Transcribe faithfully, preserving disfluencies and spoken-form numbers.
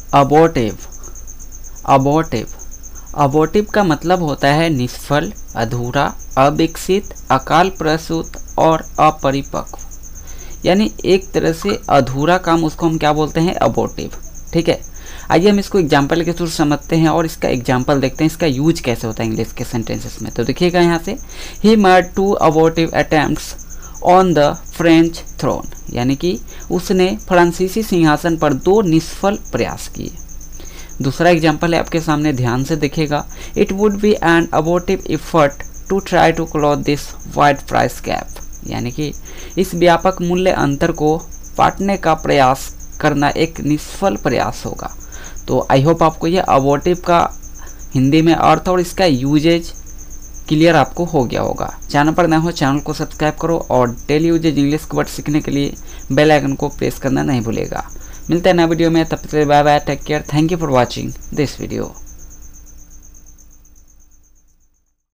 अबॉर्टिव। अबॉर्टिव अबॉर्टिव का मतलब होता है निष्फल, अधूरा, अविकसित, अकाल प्रसूत और अपरिपक्व। यानी एक तरह से अधूरा काम, उसको हम क्या बोलते हैं? अबॉर्टिव। ठीक है, आइए हम इसको एग्जाम्पल के थ्रू समझते हैं और इसका एग्जाम्पल देखते हैं, इसका यूज कैसे होता है इंग्लिश के सेंटेंसेस में। तो देखिएगा यहाँ से, he made two abortive attempts on the French throne, यानी कि उसने फ्रांसीसी सिंहासन पर दो निष्फल प्रयास किए। दूसरा एग्जाम्पल है आपके सामने, ध्यान से देखिएगा, it would be an abortive effort to try to close this wide price gap, यानी कि इस व्यापक मूल्य अंतर को पाटने का प्रयास करना एक निष्फल प्रयास होगा। तो आई होप आपको यह अबॉर्टिव का हिंदी में अर्थ और इसका यूजेज क्लियर आपको हो गया होगा। चैनल पर नए हो चैनल को सब्सक्राइब करो और डेली यूजेज इंग्लिश वर्ड सीखने के लिए बेल आइकन को प्रेस करना नहीं भूलेगा। मिलते हैं नए वीडियो में, तब तक bye bye, take care, thank you for watching this video.